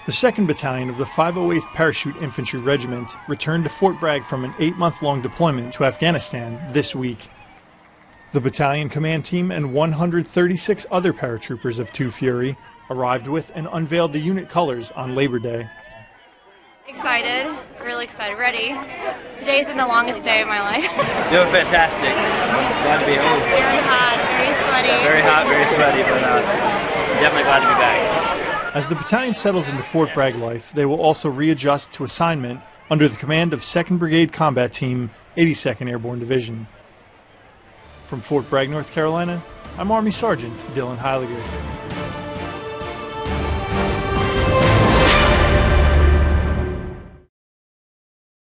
The 2nd Battalion of the 508th Parachute Infantry Regiment returned to Fort Bragg from an 8-month-long deployment to Afghanistan this week. The battalion command team and 136 other paratroopers of 2 Fury arrived with and unveiled the unit colors on Labor Day. Excited, really excited, ready. Today's been the longest day of my life. Doing fantastic. Glad to be home. Very hot, very sweaty. Very hot, very sweaty, but definitely glad to be back. As the battalion settles into Fort Bragg life, they will also readjust to assignment under the command of 2nd Brigade Combat Team, 82nd Airborne Division. From Fort Bragg, North Carolina, I'm Army Sergeant Dylan Heiliger.